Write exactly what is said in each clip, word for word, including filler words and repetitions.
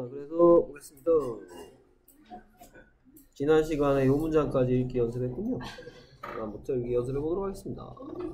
그래서 보겠습니다. 지난 시간에 이 문장까지 읽기 연습했군요. 다음부터 읽기 연습해 보도록 하겠습니다.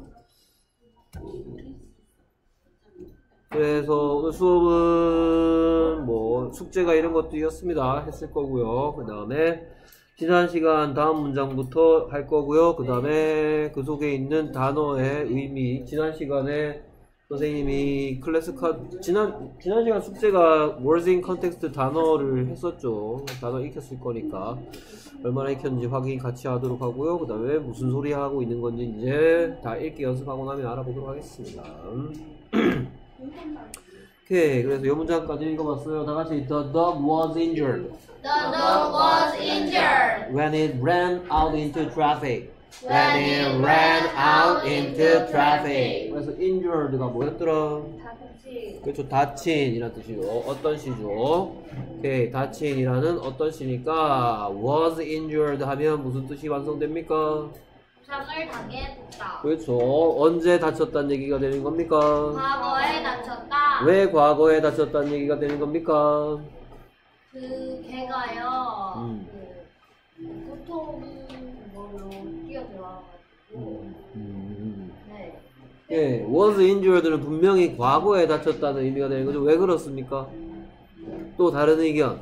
그래서 오늘 수업은 뭐 숙제가 이런 것들이었습니다. 했을 거고요. 그 다음에 지난 시간 다음 문장부터 할 거고요. 그 다음에 그 속에 있는 단어의 의미, 지난 시간에 선생님이 클래스 카 지난 지난 시간 숙제가 words in context 단어를 했었죠. 단어 익혔을 거니까 얼마나 익혔는지 확인 같이 하도록 하고요. 그 다음에 무슨 소리 하고 있는 건지 이제 다 읽기 연습하고 나면 알아보도록 하겠습니다. 오케이, 그래서 이 문장까지 읽어봤어요. 다 같이 The dog was injured. The dog was injured When it ran out into traffic. when it ran out into traffic. 그래서 injured가 뭐였더라? 다치. 그렇죠. 다친이라는 뜻이죠. 어떤 시죠? 오케이, 다친이라는 어떤 시니까 was injured 하면 무슨 뜻이 완성됩니까? 부상을 당했다. 그렇죠. 언제 다쳤다는 얘기가 되는 겁니까? 과거에 다쳤다. 왜 과거에 다쳤다는 얘기가 되는 겁니까? 그 개가요. 음. 그 고통 걸로 뛰어들어가지고. 음. 네. 예, was injured는 분명히 과거에 다쳤다는 의미가 되는 거죠. 왜 그렇습니까? 또 다른 의견.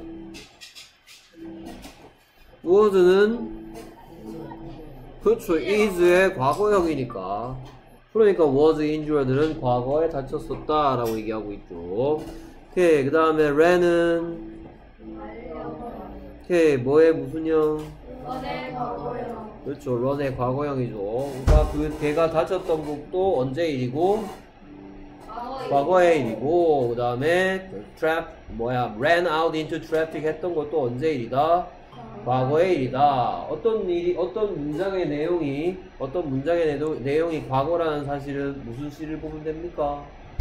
was는 그렇죠. is의 과거형이니까. 그러니까 was injured는 과거에 다쳤었다 라고 얘기하고 있죠. 오케이, 그 다음에 ran은 오케이, 뭐의 무슨 형? 런의 과거요. 그렇죠. 런의 과거형이죠. 그러니까 그 걔가 다쳤던 것도 언제 일이고? 과거의 일이고, 그 다음에 trap 뭐야 ran out into traffic 했던 것도 언제 일이다? 과거의 일이다. 어떤 일이 어떤 문장의 내용이 어떤 문장의 내도, 내용이 과거라는 사실은 무슨 시를 보면 됩니까?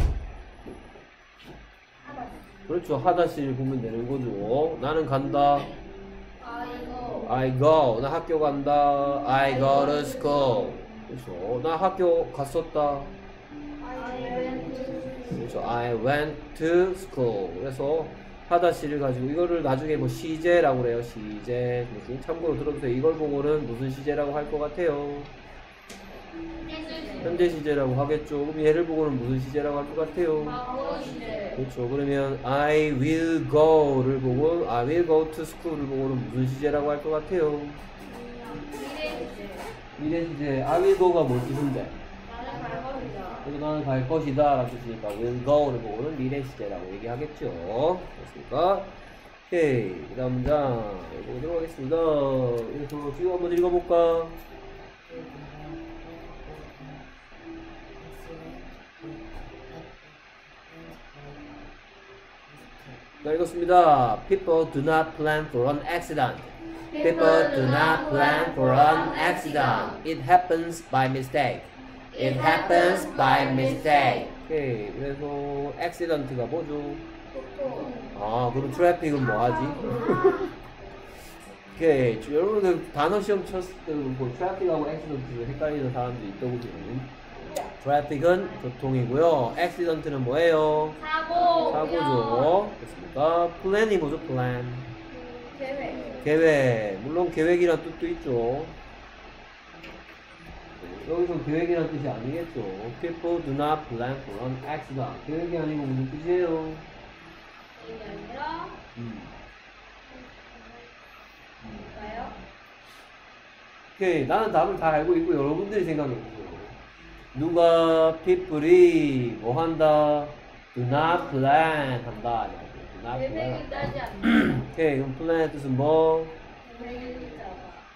그렇죠. 하다 시를 보면 되는 거죠. 나는 간다. 아이고. I go. 나 학교 간다. I go to school. 그렇죠. 나 학교 갔었다. 그렇죠. I went to school. 그래서 하다시를 가지고 이거를 나중에 뭐 시제라고 그래요. 시제. 참고로 들어주세요. 이걸 보고는 무슨 시제라고 할 것 같아요? 현재 시제라고 하겠죠. 그럼 얘를 보고는 무슨 시제라고 할 것 같아요? 과거 시제. 그렇죠. 그러면 I will go를 보고 I will go to school을 보고는 무슨 시제라고 할 것 같아요? 미래 시제. 미래 시제. I will go가 뭘 뜻인데? 나는 갈 것이다. 그래서 나는 갈 것이다 라는 뜻이니까 will go를 보고는 미래 시제라고 얘기하겠죠. 됐습니까? 오케이, 그 다음 문장 보도록 하겠습니다. 그래서 지금 한번 읽어볼까? 자, 읽었습니다. People do not plan for an accident. People do not plan for an accident. It happens by mistake. It happens by mistake. 오케이, 그래서 accident가 뭐죠? 보통. 아, 그럼 트래픽은 뭐하지? 오케이, 여러분들 단어 시험 쳤을 때 뭐 트래픽하고 accident 헷갈리는 사람도 있다고 지금. 트래픽은 교통이고요. accident는 뭐예요? 사고. 사고죠. 됐습니까? plan이 뭐죠? plan. 계획. 계획. 물론 계획이란 뜻도 있죠. 여기서 계획이란 뜻이 아니겠죠. People do not plan for an accident. 계획이 아니고 무슨 뜻이에요? 이게 아니라. 음. 뭘까요? 오케이, 나는 답을 다 알고 있고 여러분들이 생각해보세요. 누가 people이 뭐 한다? Do not plan 한다. Do not plan. 계획을 짜지 않는다. 오케이, 그럼 plan의 뜻은 뭐? 계획을 짜다.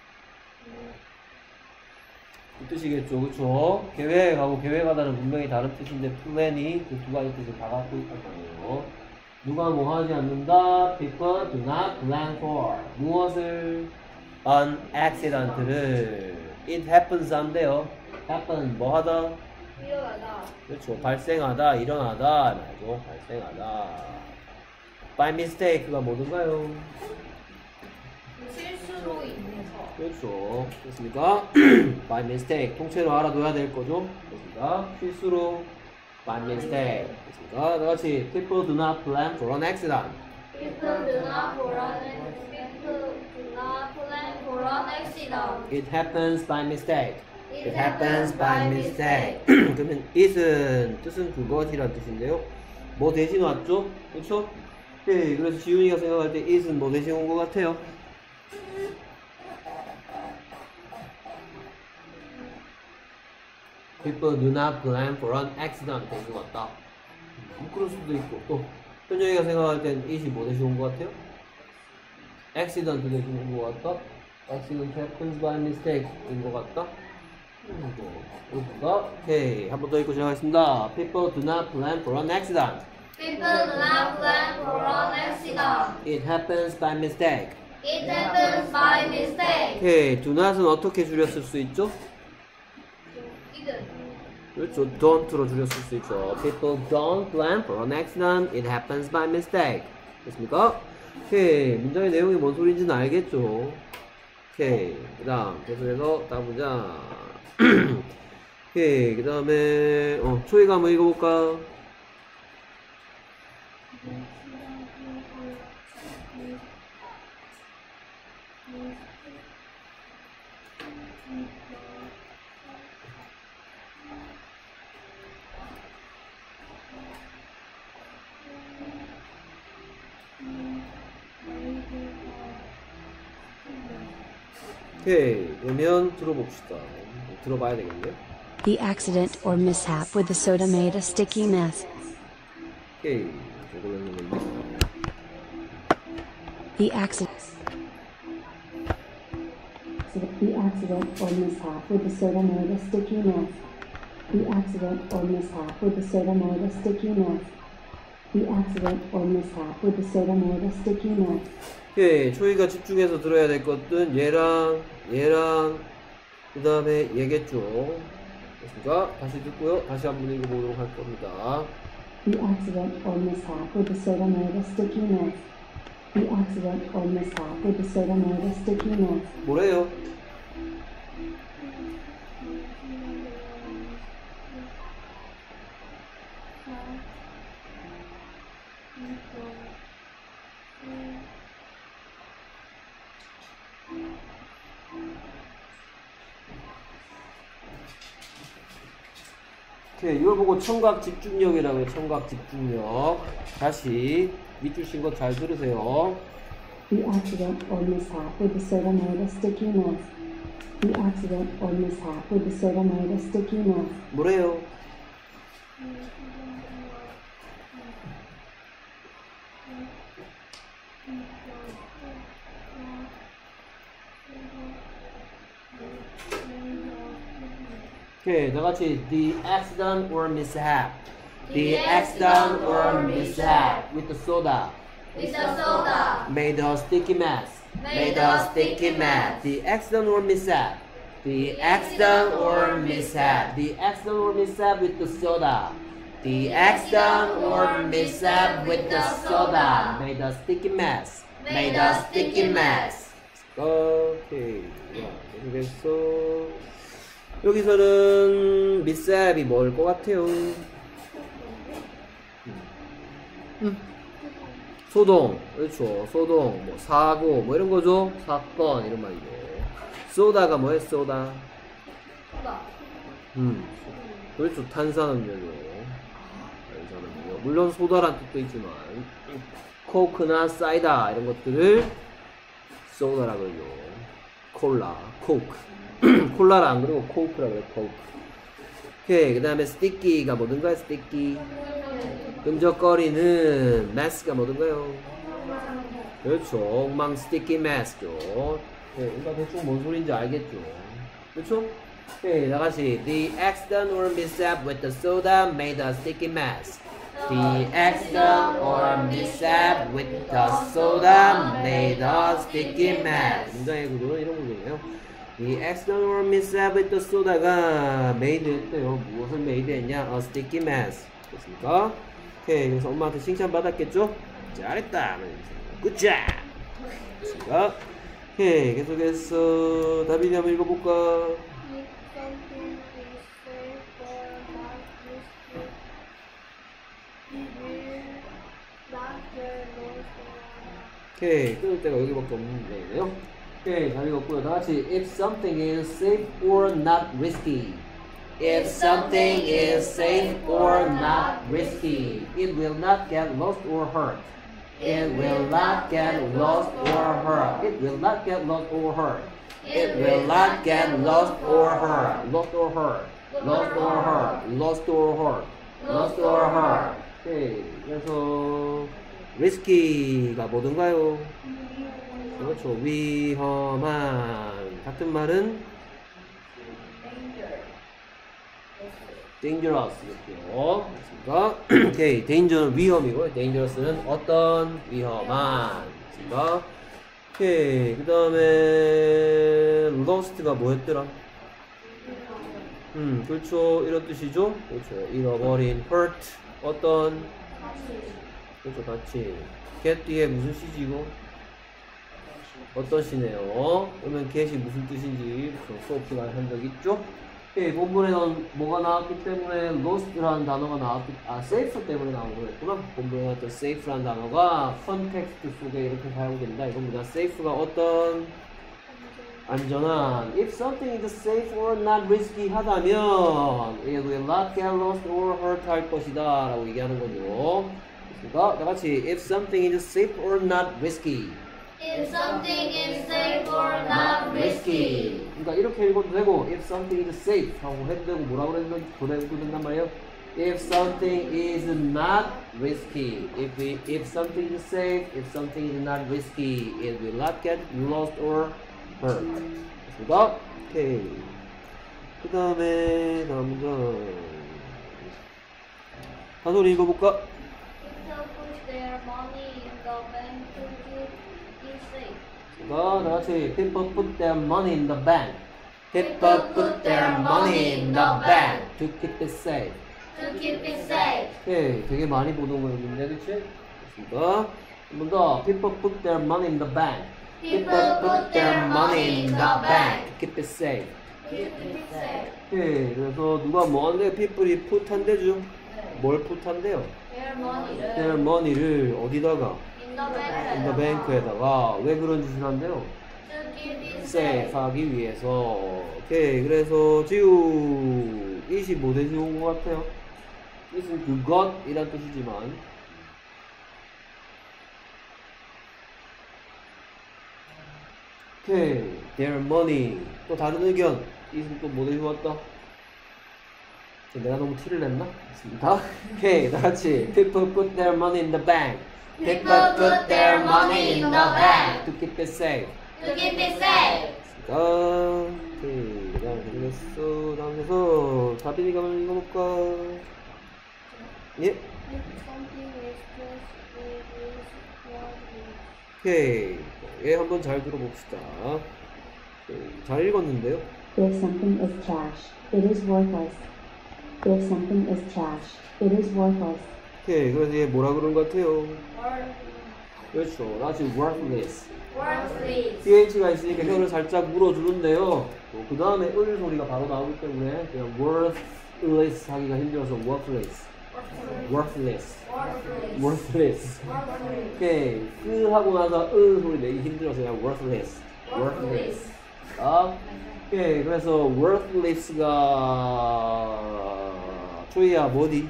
그 뜻이겠죠. 그쵸? 계획하고 계획하다는 분명히 다른 뜻인데 plan이 그 두 가지 뜻을 다 갖고 있다는 거예요. 누가 뭐 하지 않는다? People do not plan for 무엇을? An accident를 It happens 한대요. happen 뭐 하다? 일어나다. 그렇죠. 발생하다, 일어나다 말이죠. 발생하다. By mistake가 뭐든가요? 실수로 인해서. 그렇죠. 됐습니까? By mistake. 통째로 알아둬야 될 거죠. 됐습니까? 실수로 by mistake. 됐습니까? 다 같이 people do not plan for an accident. People do not plan people do not plan for an accident. It happens by mistake. It happens by mistake. 그러면 it은 뜻은 그것이란 뜻인데요. 뭐 대신 왔죠? 그렇죠? 네, 그래서 지훈이가 생각할 때 it은 뭐 대신 온 것 같아요? People do not plan for an accident 대신 왔다. 뭐 그럴 수도 있고 또 현정이가 생각할 땐 it이 뭐 대신 온 것 같아요? accident 대신 온 것 같다. accident happens by mistake 인 것 같다. 여기가 오케이 한 번 더 읽고 시작하겠습니다. People do not plan for an accident. People do not plan for an accident. It happens by mistake. It happens by mistake. 오케이 do not은 어떻게 줄였을 수 있죠? 그렇죠. Don't로 줄였을 수 있죠. People don't plan for an accident. It happens by mistake. 됐습니까? 오케이 문장의 내용이 뭔 소리인지는 알겠죠? 오케이 그 다음 계속해서 다음 문장. 오케이 그 다음에 어, 초이가 한번 읽어볼까? 오케이 그러면 들어봅시다. 들어봐야 되겠네요. The accident or mishap with the soda made a sticky mess. 오케이 저걸로 했는 건데. The accident. The accident or mishap with the soda made a sticky mess. The accident or mishap with the soda made a sticky mess. The accident or mishap with the soda made a sticky mess. 오케이 초이가 집중해서 들어야 될 것은 얘랑 얘랑 그 다음에 얘겠죠. 됐습니까? 다시 듣고요. 다시 한번 읽어보도록 할 겁니다. The accident or mishap with the soda made a sticky mess. The accident or mishap with the soda made a sticky mess. 뭐래요? 오케이, 이걸 보고 청각 집중력이라고 해요. 청각 집중력. 다시 밑줄 친 거 잘 들으세요. The accident or mishap with the soda made a sticky mess. The accident or mishap with the soda made a sticky mess. 뭐래요? 오케이, 다 같이 the accident or mishap. The accident or mishap with the soda With the soda. made a sticky mess. Made a sticky mess. The accident or mishap. The accident or mishap. The accident or mishap with the soda. The accident or mishap with the soda made a sticky mess. Made a sticky mess. 오케이. 계속해서 여기서는 mishap이 뭘 것 같아요? 음. 소동, 그렇죠. 소동, 뭐 사고, 뭐 이런 거죠. 사건 이런 말이죠. 소다가 뭐예요? 소다. 음, 그렇죠. 탄산음료죠. 탄산음료. 물론 소다란 뜻도 있지만 코크나 사이다 이런 것들을 소다라고 그러죠. 콜라, 코크. 콜라를 안 그러고 코크라고 그래요. 코크. 오케이. 그 다음에 스티키가 뭐든가요? 스티키. 끈적거리는 메스가 뭐든가요? 그렇죠. 엉망 스티키 메스죠. 네, 그러니까 대충 뭔 소리인지 알겠죠. 그렇죠? 네, 다같이 The accident or mishap with the soda made a sticky mess. The accident or mishap with the soda made a sticky mess. 문장의 구조는 이런 구조예요. The accident or mishap with the soda가 made 했대요. 무엇을 made 했냐? A sticky mess. 됐습니까? 오케이. 그래서 엄마한테 칭찬 받았겠죠? 잘했다. Good job. 됐습니까? 오케이. 계속해서 다빈이 한번 읽어볼까? 오케이. 끊을 때가 여기밖에 없는 거예요. 오케이. 잘 읽었고요. 다 같이 if something is safe or not risky. If something is safe or not risky, it will not get lost or hurt. it will not get lost or hurt. It will not get lost or hurt. It will not get lost or hurt. Lost or hurt. Lost or hurt. Lost or hurt. Lost or hurt. 오케이. 그래서 risky가 뭐든가요? 그렇죠. 위험한. 같은 말은 dangerous 이렇게요. 그렇습니까? 오케이. danger 위험이고 dangerous는 어떤 위험한. 그렇습니까? 오케이. 그 다음에 lost가 뭐였더라? 음, 그렇죠. 이런 뜻이죠. 그렇죠. 잃어버린 hurt 어떤 그렇죠. 같이 get 뒤에 무슨 시지고 어떤 시네요. 그러면 get이 무슨 뜻인지 수업 시간에 한 적 있죠? 예, 본문에는 뭐가 나왔기 때문에 lost라는 단어가 나왔기, 아, safe 때문에 나온 거였구나. 본문에 나왔던 safe라는 단어가 컨텍스트 속에 이렇게 사용된다. 이건 뭐냐? safe가 어떤 안전한. If something is safe or not risky 하다면 it will not get lost or hurt 할 것이다 라고 얘기하는 거죠. 그러니까 다 같이 if something is safe or not risky. If something is safe or not risky. 그러니까 이렇게 읽어도 되고 if something is safe 하고 해도 되고 뭐라고 해도 해도 된단 말이에요. If something is not risky. If we, if something is safe, if something is not risky, it will not get lost or hurt. 됐습니까? 오케이. 그 다음에 다음 문장 단소리 읽어볼까? People put their money in the bank to keep it safe. 자, 다 같이 people put their money in the bank. People put their money in the bank to keep it safe. To keep it safe. 오케이, 되게 많이 보던 거였는데, 그치? 됐습니다. 한 번 더. People put their money in the bank. People put their money in the bank. To keep it safe. To keep it safe. 오케이, 그래서 누가 뭐 한대요? people이 put 한대죠? 뭘 put 한대요? Their money를 their money를 어디다가? in the bank. in the bank에다가. 왜 그런 짓을 한대요? To keep it safe safe. 하기 위해서. 오케이, 그래서 지우 이십오 뭐 대지 온 것 같아요. 이것은 그것이란 뜻이지만 오케이, their money. 또 다른 의견. 이것은 또 뭐 대지 왔다. 내가 너무 티를 냈나? 됐습니다. 오케이, 다같이 people put their money in the bank. People put their money in the bank. to keep it safe. To keep it safe. 자, 오케이. 그 다음에 되겠어. 다음에서 다빈이가 한번 읽어볼까? 예? If something is just it is what it is. 오케이. 예, 한번 잘 들어봅시다. 오케이. 잘 읽었는데요? If something is trash, it is worthless. If something is trash, it is worthless. 오케이. 그래서 얘 뭐라 그런 것 같아요? Worthless. 그렇죠. 아주 worthless. Worthless. pH가 있으니까 혀를 살짝 물어주는데요. 그 다음에 을 소리가 바로 나오기 때문에 그냥 worthless 하기가 힘들어서 worthless. worthless. Worthless. worthless. Worthless. 오케이. 으 하고 나서 으 소리 내기 힘들어서 그냥 worthless. Worthless. 아, 오케이. 그래서 worthless가 초이야 뭐니?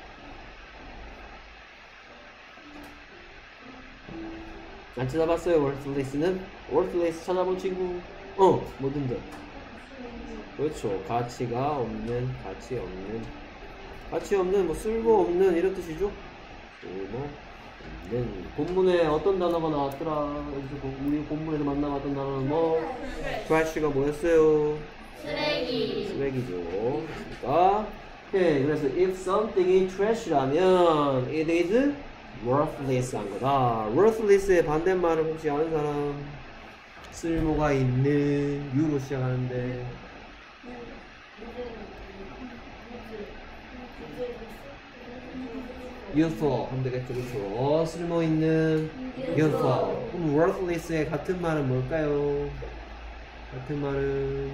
안 찾아봤어요. worthless는? worthless 찾아본 친구? 어, 뭐든지. 그렇죠. 가치가 없는, 가치 없는, 가치 없는, 뭐 쓸모 없는 이런 뜻이죠. 쓸모 없는. 본문에 어떤 단어가 나왔더라? 여기서 우리 본문에서 만나봤던 단어는 뭐? trash가 뭐였어요? 쓰레기. 쓰레기죠. 그러니까, 오케이. 그래서 if something이 trash라면 it is worthless 한 거다. worthless의 반대말을 혹시 아는 사람? 쓸모가 있는 유로 시작하는데 useful 하면 되겠죠. 그렇죠. 쓸모 있는 useful. 그럼 worthless의 같은 말은 뭘까요? 같은 말은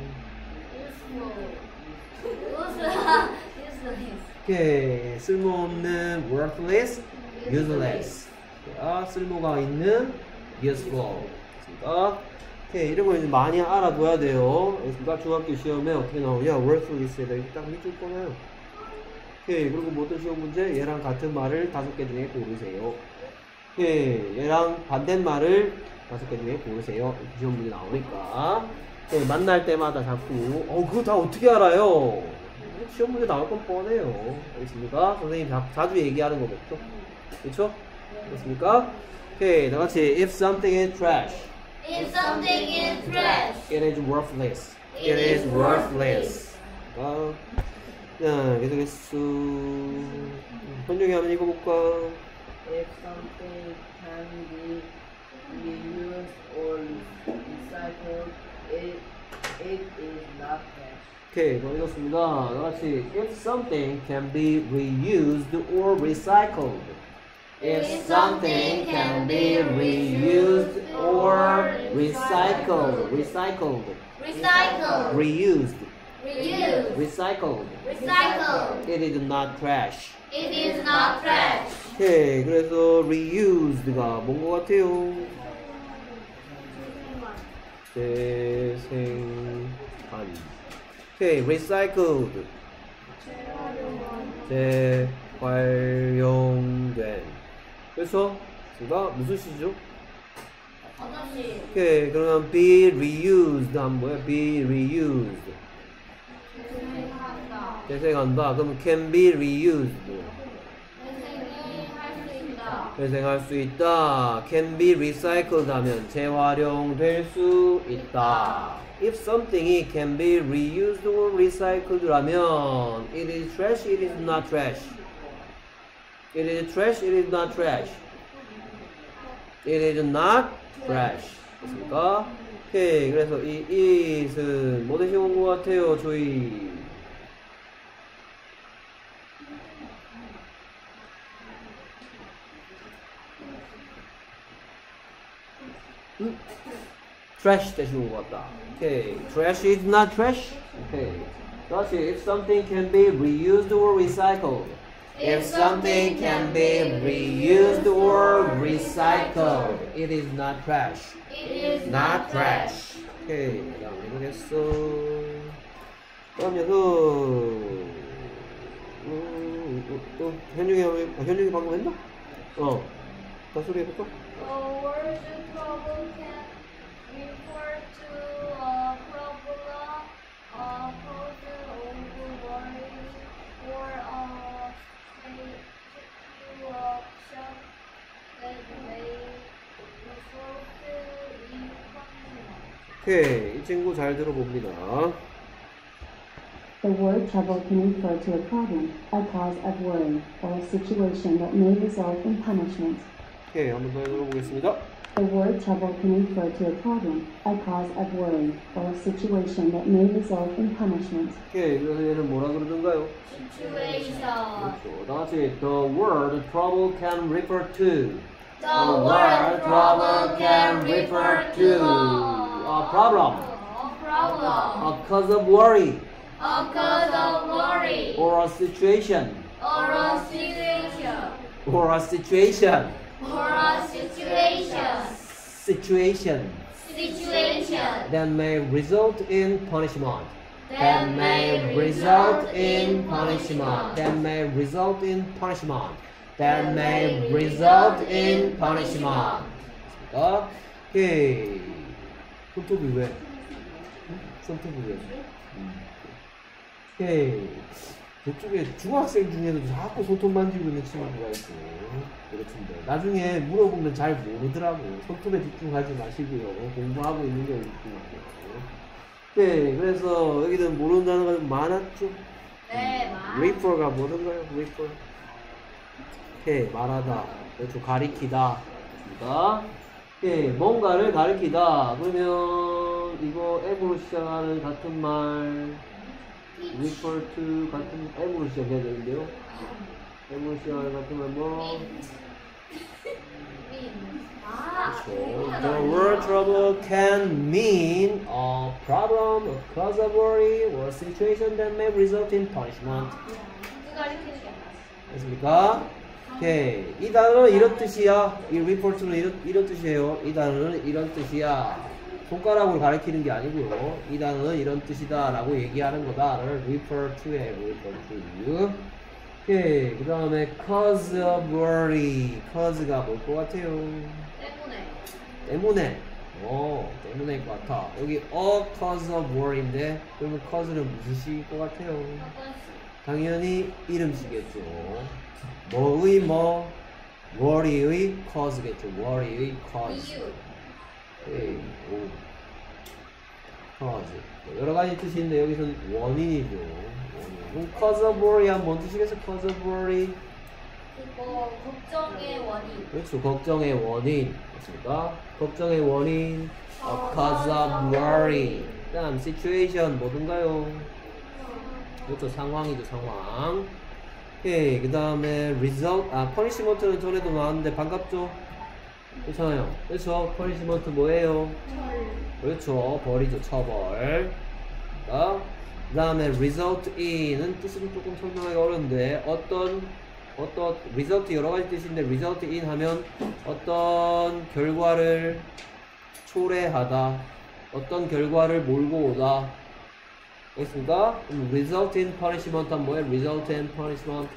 Useless. 오케이. 쓸모없는 worthless, useless. 아, 쓸모가 있는 useful. 됐습니까? 오케이, 이런 거 이제 많이 알아둬야 돼요. 그러니까 중학교 시험에 어떻게 나오냐? worthless에다 이렇게 딱 밑줄 거나요? 오케이, 그리고 뭐 어떤 시험 문제? 얘랑 같은 말을 다섯 개 중에 고르세요. 오케이, 얘랑 반대말을 다섯 개 중에 고르세요. 이렇게 시험 문제 나오니까. 오케이, 만날 때마다 자꾸, 어, 그거 다 어떻게 알아요? 시험 문제 나올 건 뻔해요. 알겠습니까? 선생님 자, 자주 얘기하는 거겠죠? 그렇죠? 알겠습니까? 오케이, 다 같이 if something is trash. If something is trash, It is worthless. It is worthless. 아, 자, 계속해서 현종이 한번 읽어볼까? If something can be reused or recycled, it, it is not trash. 오케이, 더 읽었습니다. 다 같이 if something can be reused or recycled. If something can be reused or recycled, recycled, recycle, reused, reuse, recycled, recycle. it is not trash. It is not trash. 오케이, 그래서 reused가 뭔 것 같아요? 재생한. 오케이, recycled, 재활용된. 그래서 이가 무슨 시죠? 아저씨, 오케이, 그러면 be reused 하면 뭐야? be reused. 재생한다. 재생한다. 그럼 can be reused. 재생이 할 수 있다. 재생할 수 있다. can be recycled 하면 재활용될 수 있다. if something이 can be reused or recycled 라면 it is trash, it is not trash. It is trash, it is not trash. It is not trash. 됐습니까? 오케이, 그래서 이 it은 뭐 대신 온 것 같아요, 저희? 음? trash 대신 온 것 같다. 오케이, trash is not trash. 오케이, 다시 if something can be reused or recycled. If something can be reused or recycled, it is not trash. It is Not trash. 오케이, 다음 해보겠어. 다음 녀석. 음, 또, 또 현중이 하면, 아, 현중이 방금 했나? 어. 다 소리 해볼까? The word trouble can refer to a problem, a cause of worry, or a situation that may result in punishment. 오케이, 이 친구 잘 들어봅니다. The word trouble can refer to a problem, a cause of worry, or a situation that may result in punishment. 오케이, 한번 더 들어보겠습니다. The word trouble can refer to a problem, a cause of worry, or a situation that may result in punishment. 오케이, 그래서 얘는 뭐라 그러던가요? Situation. 그렇죠. 다 같이 the word trouble can refer to. The word trouble can refer to a problem, a problem, a cause of worry, a cause of worry, or a situation, or a situation, or a situation, or a situation, situation situation that may result in punishment. that may result in punishment. That may result in punishment. That may result in punishment. 됐습니까? 오케이. 손톱이 왜? 응? 손톱이 왜? 음. 오케이. 저쪽에 중학생 중에도 자꾸 손톱 만지고 있는 친구가 있고 그렇던데 나중에 물어보면 잘 모르더라고. 손톱에 집중하지 마시고요. 공부하고 있는 게 집중하고. 네, 그래서 여기는 모르는 단어가 좀 많았죠. 네, 마. refer가 뭐던가요? refer. 오케이, 말하다. 그렇죠, 가리키다. 그러니까, 오케이, 뭔가를 가리키다. 그러면 이거 M으로 시작하는 같은 말 refer to 같은 M으로 시작해야 되는데요. M으로 시작하는 같은 말 뭐? 아, 그렇죠. The word trouble can mean a problem, a cause of worry, or a situation that may result in punishment. 누가 가르치는 게 맞아. 됐습니까? 오케이. 이 단어는 이런 뜻이야. 이 report는 이런, 이런 뜻이에요. 이 단어는 이런 뜻이야. 손가락으로 가리키는 게 아니고요. 이 단어는 이런 뜻이다 라고 얘기하는 거다를 refer to에 refer to. 오케이. 그 다음에 cause of worry. cause가 뭘 것 같아요? 때문에. 때문에. 어, 때문에일 것 같아. 여기 a cause of worry인데 그러면 cause는 무슨 식일 것 같아요? 어떤 시? 당연히 이름식이겠죠. 뭐의 뭐, worry의 cause겠죠. worry의 cause. 이유. 에이, 오. cause. 여러 가지 뜻이 있는데 여기서는 원인이죠. 원인. 그럼 cause of worry 하면 뭔 뜻이겠어? cause of worry. 그거 걱정의 원인. 그렇죠. 걱정의 원인. 맞습니까? 걱정의 원인. A cause of worry. 그 다음 situation 뭐든가요? 그렇죠. 상황이죠. 상황. 오케이. 그 다음에 result. 아, punishment는 전에도 나왔는데 반갑죠? 그렇잖아요. 그렇죠. punishment 뭐예요? 그렇죠. 벌이죠. 처벌. 그 다음에 result in은 뜻은 조금 설명하기 어려운데 어떤 어떤 result 여러 가지 뜻인데 result in 하면 어떤 결과를 초래하다, 어떤 결과를 몰고 오다. 알겠습니까? 그럼 result in punishment 하면 뭐예요? result in punishment.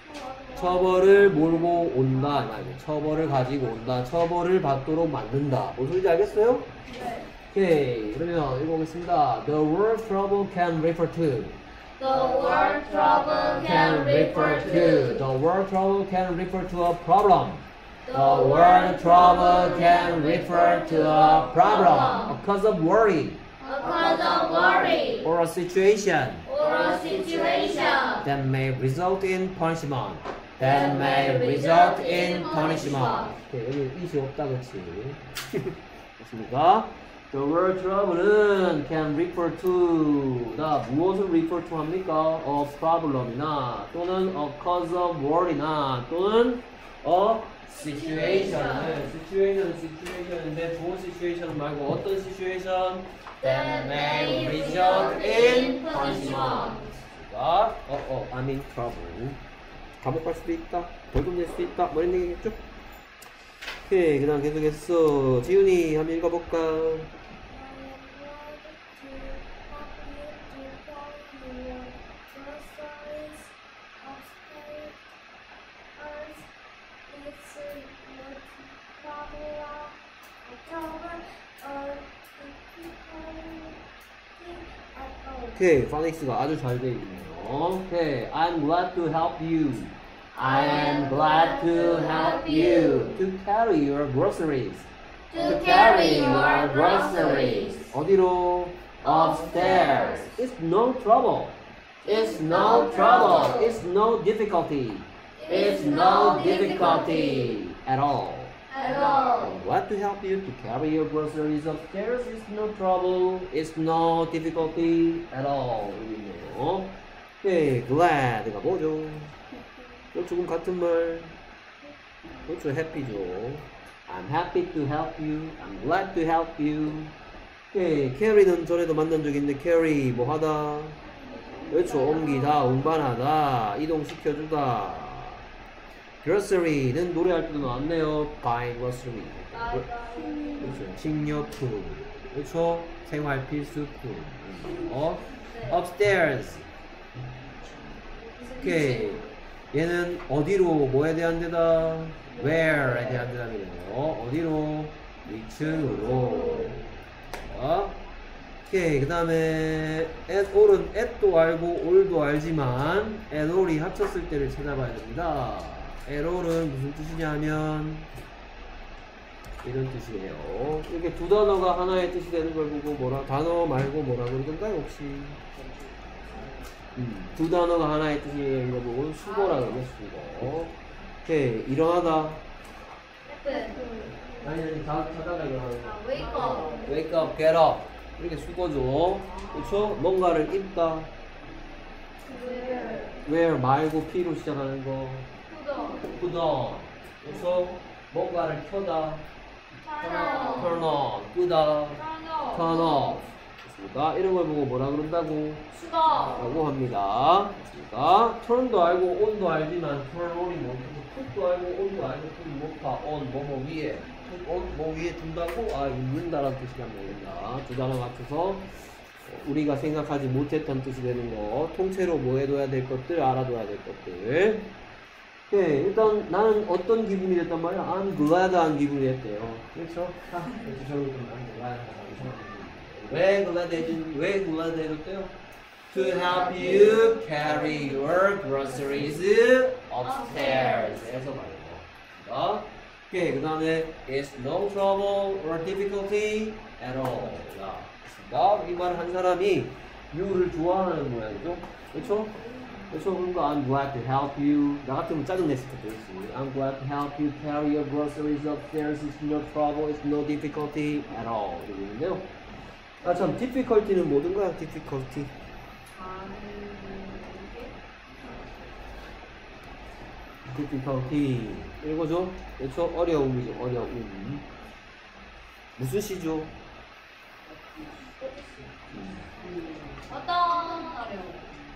처벌을 몰고 온다. 아니, 처벌을 가지고 온다. 처벌을 받도록 만든다. 무슨 소리인지 알겠어요? 네. 오케이. 그러면 읽어보겠습니다. The word trouble can refer to. The word trouble Can refer to. The word trouble can refer to a problem. The word trouble can refer to a problem, a cause of worry, A cause of worry or a situation or a situation that may result in punishment. That may result in punishment. 오케이, 여기 이시 없다, 그치? 맞습니까? The word trouble는 can refer to. 나 무엇을 refer to 합니까? A problem이나 또는 a cause of worry나 또는 a situation을 situation은 situation인데 좋은 situation 말고 어떤 situation? That may result in punishment. 자, 어, 어, I'm in trouble. 감옥 갈 수도 있다. 벌금 낼 수도 있다. 뭐 이런 얘기겠죠? 오케이, 그 다음 계속해서 지훈이 한번 읽어볼까? 오케이, 파닉스가 아주 잘 돼 있네요. 오케이, I'm glad to help you. I am glad to help you to carry your groceries. To carry your groceries 어디로? Upstairs. It's no trouble. It's no trouble. It's no difficulty. It's no difficulty at all. at all. I'm glad to help you to carry your groceries upstairs. It's no trouble. It's no difficulty at all. 여기네요. 오케이, glad가 뭐죠? 또 조금 같은 말. 그렇죠, happy죠. I'm happy to help you. I'm glad to help you. 오케이, carry는 전에도 만난 적이 있는데 carry 뭐 하다? 그렇죠, 옮기다, 운반하다, 이동시켜주다. grocery는 노래할 때도 나왔네요. buy grocery. 그렇죠, 식료품. 그렇죠, 생활 필수품. 어? upstairs. 오케이. 얘는 어디로, 뭐에 대한 데다? where에 대한 대답이네요. 어디로? 위층으로. 자, 오케이. 그 다음에 at all은 at도 알고 all도 알지만 at all이 합쳤을 때를 찾아봐야 됩니다. at all은 무슨 뜻이냐 하면 이런 뜻이에요. 이렇게 두 단어가 하나의 뜻이 되는 걸 보고 뭐라, 단어 말고 뭐라 그러던가요 혹시? 음, 두 단어가 하나의 뜻인 거 보고 수고라 그러면 수고. 오케이, 일어나다. 아니 아니 다 자다가 일어나는 거. wake up. Wake up, get up. 이렇게 수고죠. 그렇죠? 뭔가를 입다. where Wear 말고 P로 시작하는 거. put Put on. 그렇죠? 뭔가를 켜다. turn on Turn on. 끄다. turn off Turn off. 됐습니까? 이런 걸 보고 뭐라 그런다고? 수다. 라고 합니다. 됐습니까? turn도 알고 on도 알지만 turn on이 뭐고 put도 알고 on도 알고 put 높아 on 뭐뭐 위에 put on 뭐 위에 둔다고? 아 이거 둔다라는 뜻이란 말입니다. 두 단어 맞춰서 우리가 생각하지 못했던 뜻이 되는 거 통째로 뭐 해둬야 될 것들 알아둬야 될 것들. 네, 일단 나는 어떤 기분이 됐단 말이야? I'm glad한 기분이 됐대요. 그렇죠? 자, 그래서 저를 좀 I'm glad하다고 왜 glad 해준, 왜 glad 해줬대요? To help you carry your groceries upstairs. 에서 말이에요. 오케이, 그 다음에 it's no trouble or difficulty at all. 자, 이 말을 한 사람이 you를 좋아하는 모양이죠. 그렇죠? 그렇죠? 그러니까 I'm glad to help you. 나 같으면 짜증냈을 텐데. I'm glad to help you carry your groceries upstairs. It's no trouble. It's no difficulty at all. 이러고 있는데요. 아, 참, difficulty는 뭐든 거야, difficulty. difficulty. 이거죠? 그렇죠? 어려움이죠, 어려움. 무슨 시죠? 어떤 어려움?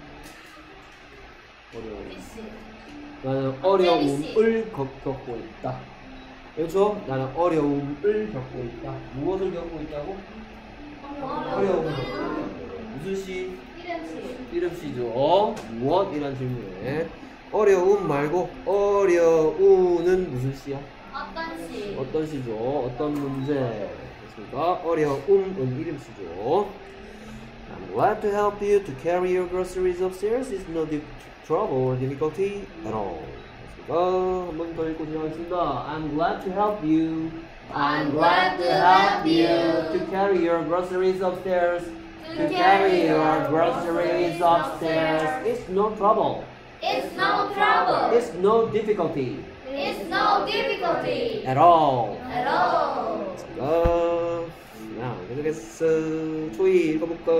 어려움. 미씨. 나는 어려움을 겪- 겪고 있다. 그렇죠? 나는 어려움을 겪고 있다. 무엇을 겪고 있다고? 어려움을 겪고 있다. 무슨 시? 이름씨. 이름 시죠. 무엇? 이란 질문에 어려움 말고 어려우는 무슨 시야? 어떤 시? 어떤 시죠? 어떤 문제? 됐습니까? 어려움은 이름 시죠. I'm glad to help you to carry your groceries upstairs. It's no di- trouble or difficulty at all. 됐습니까? 한 번 더 읽고 지나가겠습니다. I'm glad to help you. I'm glad to help you to carry your groceries upstairs. to carry your groceries upstairs. It's no trouble. It's no trouble. It's no difficulty It's no difficulty at all. at all. 어, 야, 계속해서 초이 읽어볼까?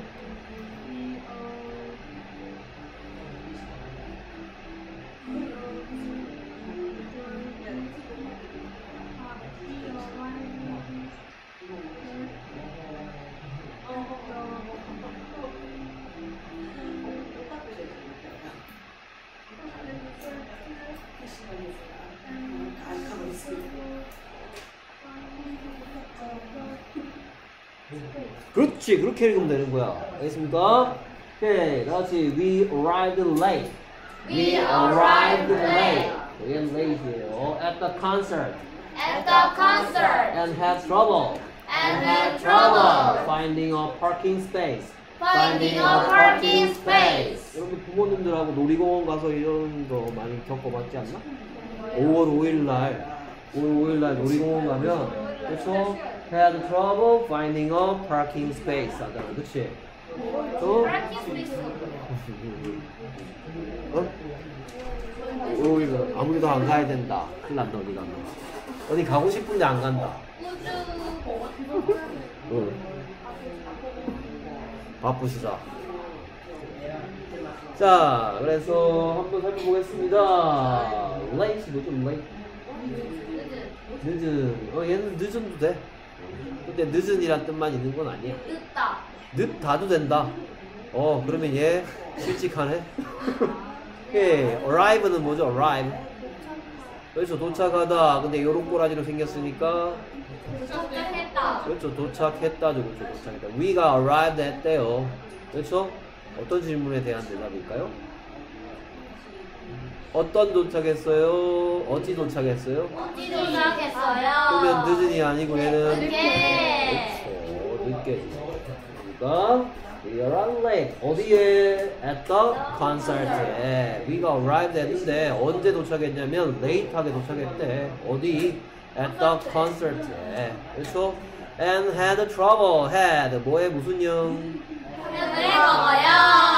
그렇지, 그렇게 읽으면 되는 거야. 알겠습니까? 오케이, 다같이 we arrived late. We arrived late 얘는 late예요. At the concert at the concert and had trouble and had trouble finding a parking space. finding a parking space. 여러분 부모님들하고 놀이공원 가서 이런 거 많이 겪어봤지 않나? 오월 오일 날, 오월 오일 날 놀이공원 가면, 그렇죠? Had trouble finding a parking space 하잖아, 그렇지? 또, Parking space. 어? 오일 날 아무데도 안 가야 된다. 큰일 난다, 어디 가면. 어디 가고 싶은데 안 간다. 우주. 응. 바쁘시다. 자, 그래서 한번 살펴보겠습니다. late 뭐죠? late? 늦은. 어, 얘는 늦은도 돼. 근데 늦은이란 뜻만 있는 건 아니야. 늦다. 늦다도 된다. 어, 그러면 얘 실직하네. 오케이, arrive는 뭐죠? arrive. 그래서 도착하다. 근데 요런 꼬라지로 생겼으니까 도착했다. 그렇죠. 도착했다죠. 그렇죠. 도착했다. We가 arrived 했대요. 그렇죠? 어떤 질문에 대한 대답일까요? 어떤 도착했어요? 어찌 도착했어요? 어디 도착했어요? 그러면 늦은이 아니고 얘는 늦게. 그렇죠. 늦게. 그러니까 we arrived late. 어디에? At the concert에. We가 arrived 했는데 언제 도착했냐면 late하게 도착했대. 어디? At the concert에. 그렇죠? And had trouble. had 뭐에 무슨 영? 왜 먹어요?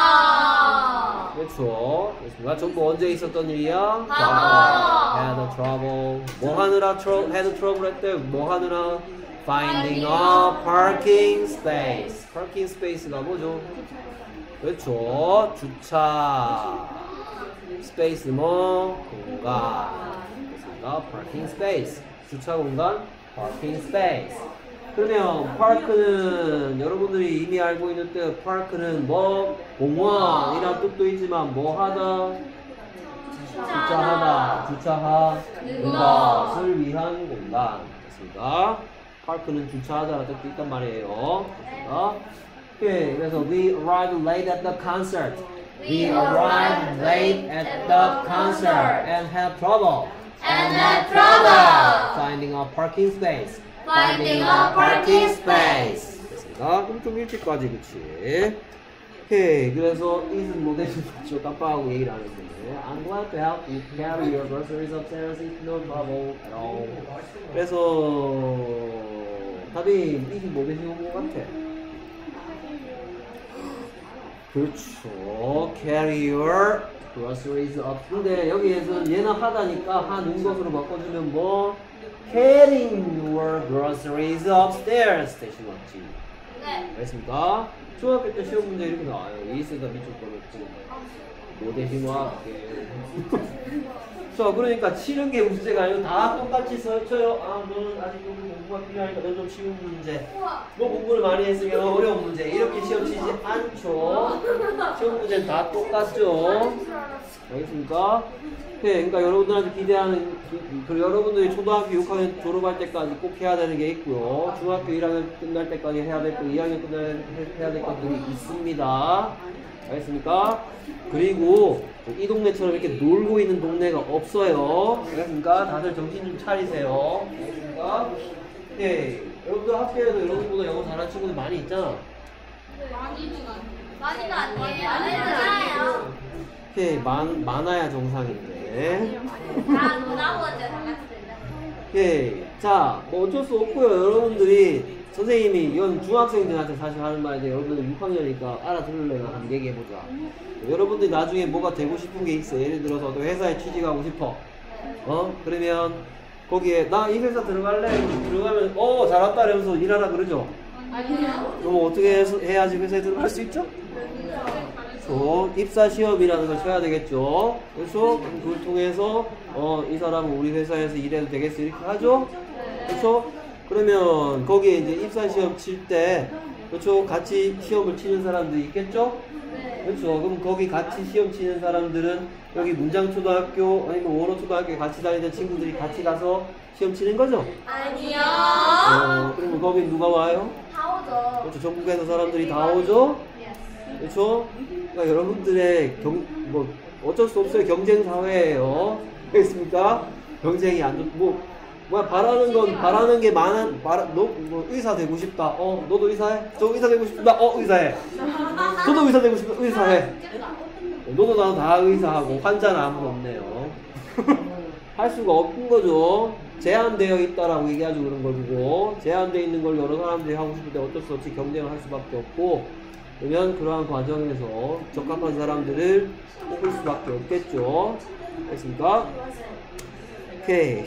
그렇죠. 그렇습니다. 전부 언제 있었던 일이야? 과거. had trouble. 뭐 하느라 tro- had trouble 했대? 뭐 하느라? Finding a parking space. parking space가 뭐죠? 그렇죠. 주차. space 뭐? 공간. 그렇습니다. parking space. 주차 공간. parking space. 그러면 park는 여러분들이 이미 알고 있는 뜻 park는 뭐 공원이란 뜻도 있지만 뭐 하다 주차하다 주차하는 것을 위한 공간 됐습니다. park는 주차하다라는 뜻도 있단 말이에요. 어? 오케이. 그래서 we arrived late at the concert. We arrived late at the concert and had trouble and had trouble finding a parking space. finding a parking space. 됐습니다. 그럼 좀 일찍까지 그치. 오케이. 그래서 이슨 모델은 저 깜빡하고 얘기를 안 했는데 I'm glad to help you carry your groceries upstairs. It's no trouble at all. 그래서 답이 이슨 모델이 온것 같아. 그렇죠. Carry your groceries up. 근데 여기에서는 얘는 하다니까 하는 것으로 바꿔주면 뭐 carrying your groceries upstairs 대신 왔지. 네. 알겠습니까? 중학교 때 시험 문제 이렇게 나와요. 이스가 밑줄 거였고 뭐 대신 와. 자, 그러니까 치는 게 문제가 아니고 다 똑같이 써 쳐요. 아, 너는 아직 좀 공부가 필요하니까 넌 좀 쉬운 문제. 너 공부를 많이 했으면 어려운 문제. 이렇게 시험 치지 않죠. 시험 문제는 다 똑같죠. 알겠습니까? 네, 그러니까 여러분들한테 기대하는 그 여러분들이 초등학교 육 학년 졸업할 때까지 꼭 해야 되는 게 있고요. 중학교 일 학년 끝날 때까지 해야 될 거, 이 학년 끝날 해야 될 것들이 있습니다. 알겠습니까? 그리고 이 동네처럼 이렇게 놀고 있는 동네가 없어요. 알겠습니까? 다들 정신 좀 차리세요. 알겠습니까? 네, 여러분들 학교에도 여러분보다 영어 잘하는 친구들 많이 있잖아. 많이는 아니에요. 많아요. 오케이, 많, 많아야 정상인데. 다 놀아보죠. 다 같이. 오케이. 자, 뭐 어쩔 수 없고요. 여러분들이 선생님이 이건 중학생들한테 사실 하는 말인데 여러분들 육 학년이니까 알아들으려나 한번 얘기해보자. 여러분들이 나중에 뭐가 되고 싶은 게 있어. 예를 들어서 너 회사에 취직하고 싶어. 어? 그러면 거기에 나 이 회사 들어갈래? 들어가면 어 잘왔다 이러면서 일하라 그러죠? 아니요. 그럼 어떻게 해서 해야지 회사에 들어갈 수 있죠? 그래서 입사 시험이라는 걸 쳐야 되겠죠. 그래서 그걸 통해서 어 이 사람은 우리 회사에서 일해도 되겠어 이렇게 하죠. 그렇죠? 그러면 거기에 이제 입사 시험 칠 때 그렇죠? 같이 시험을 치는 사람들이 있겠죠? 그렇죠. 그럼 거기 같이 시험 치는 사람들은 여기 문장초등학교 아니면 원어초등학교에 같이 다니는 친구들이 같이 가서 시험 치는 거죠? 아니요. 어, 그러면 거기 누가 와요? 다 오죠. 그렇죠. 전국에서 사람들이 다 오죠? 그렇죠? 그러니까 여러분들의 경, 뭐 어쩔 수 없어요. 경쟁 사회예요. 알겠습니까? 경쟁이 안 좋, 뭐 뭐야 바라는 건 바라는 게 많은 바라 너뭐 의사 되고 싶다. 어 너도 의사해? 저 의사 되고 싶다. 어 의사해. 저도 의사 되고 싶다. 의사해. 너도 나도 다 의사하고 환자는 아무도 없네요. 할 수가 없는 거죠. 제한되어 있다라고 얘기하죠. 그런 걸 보고 제한되어 있는 걸 여러 사람들이 하고 싶을 때 어쩔 수 없이 경쟁을 할 수밖에 없고 그러면 그러한 과정에서 적합한 사람들을 뽑을 수밖에 없겠죠. 됐습니까? 오케이.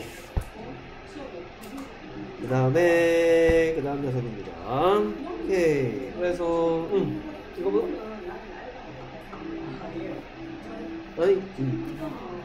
그 다음에 그 다음 녀석입니다. 오케이. 그래서 음 이거 뭐? 아니 음.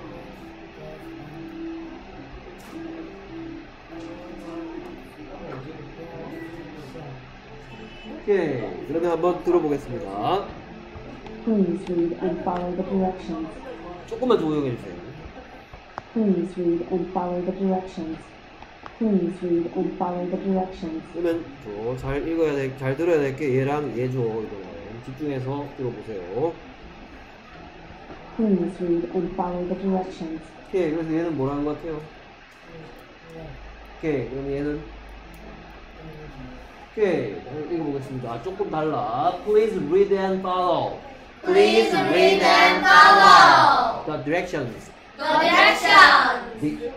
오케이. 그러면 한번 들어보겠습니다. Please read and follow the directions. 조금만 조용해 주세요. Please read and follow the directions. Please read and follow the directions. 그러면 저 잘 읽어야 돼, 잘 들어야 될 게 얘랑 얘죠. 이거 집중해서 들어보세요. Please read and follow the directions. 오케이. 그래서 얘는 뭐라는 것 같아요? 오케이. 그럼 얘는 오케이. 읽어보겠습니다. 조금 달라. Please read and follow. Please read and follow The directions. the directions. The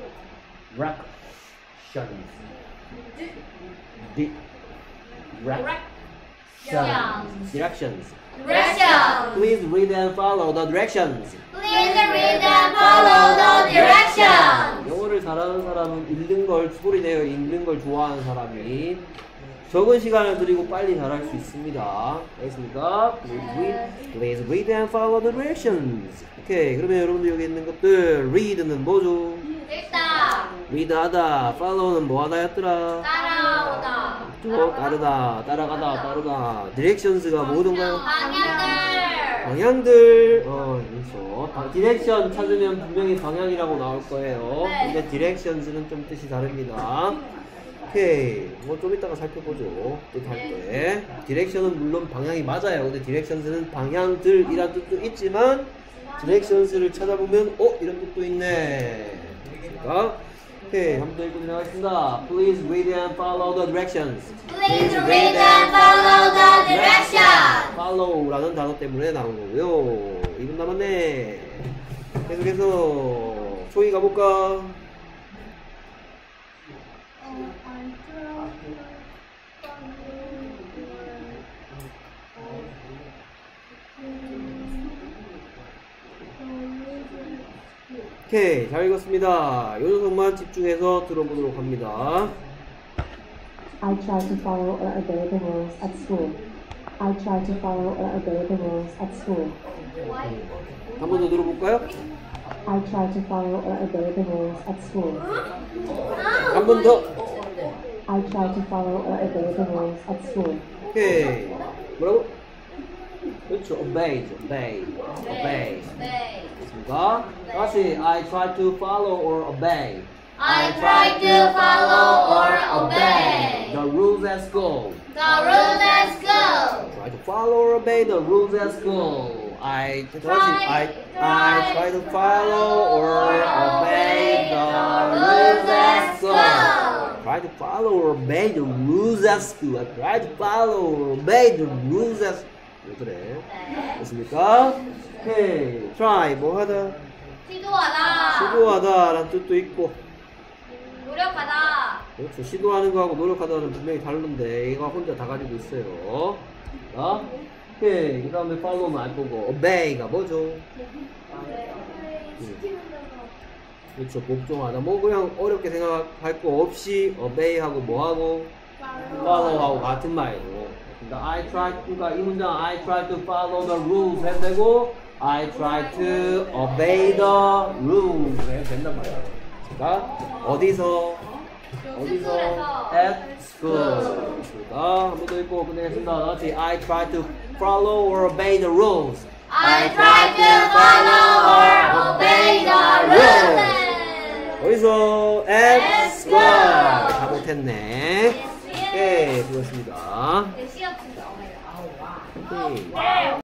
directions. The directions. Directions. Please read and follow the directions. Please read and follow the directions. 영어를 잘하는 사람은 읽는 걸 소리 내어 읽는 걸 좋아하는 사람이 적은 시간을 들이고 빨리 잘할 수 있습니다. 알겠습니까? Please read, please read and follow the directions. 오케이. 그러면 여러분들 여기 있는 것들 read는 뭐죠? 읽다. read 하다, follow는 뭐 하다 였더라? 따라오다. 쭉 따르다, 따라가다, 따르다. 디렉션스가 뭐던가요? 방향들. 방향들. 어, 그렇죠. 바- 디렉션 찾으면 분명히 방향이라고 나올 거예요. 네. 근데 디렉션스는 좀 뜻이 다릅니다. 오케이. 뭐 좀 이따가 살펴보죠. 뜻할 때. 디렉션은 물론 방향이 맞아요. 근데 디렉션스는 방향들이란 뜻도 있지만 디렉션스를 찾아보면 어? 이런 뜻도 있네. 그러니까 오케이. 한 번 더 읽고 지나가겠습니다. Please read and follow the directions. Please read and follow the direction. follow라는 단어 때문에 나온 거고요. 이 분 남았네. 계속해서 초이 가볼까? 오케이, 잘 읽었습니다. 요 녀석만 집중해서 들어보도록 합니다. I try to follow or obey the rules at school. I try to follow or obey the rules at school. 한 번 더 들어볼까요? I try to follow or obey the rules at school. 한 번 더. I try to follow or obey the rules at school. 오케이. 뭐라고? 그렇죠. obey, obey, obey. 네. 됐습니까? 다시 I try to follow or obey I try to follow or obey the rules at school. the rules at school. Try to follow or obey the rules at school. I 다시 I I try to follow or obey the rules at school. Try to follow or obey the rules at school. I try to follow or obey the rules at school. 왜 그래? 네. 됐습니까? 오케이. try 뭐 하다? 시도하다. 시도하다 라는 뜻도 있고 노력하다. 그렇죠. 시도하는 거하고 노력하다는 분명히 다른데 얘가 혼자 다 가지고 있어요. 자, 오케이. 그 다음에 follow는 알 거고 obey가 뭐죠? 그렇죠. 복종하다. 뭐 그냥 어렵게 생각할 거 없이 obey하고 뭐하고 follow하고 같은 말이고. 그러니까 I try, 그러니까 이 문장 I try to follow the rules 해도 되고 I try to obey the rules 해도 된단 말이야. 그러니까 어디서 어디서 at school. 그러니까 한 번 더 읽고 끝내겠습니다. 다시 I try to follow or obey the rules. I try to follow or obey the rules. 어디서 at At school. school. 다 못했네. 네, 수고했습니다. 네, 시험 진짜. 오케이.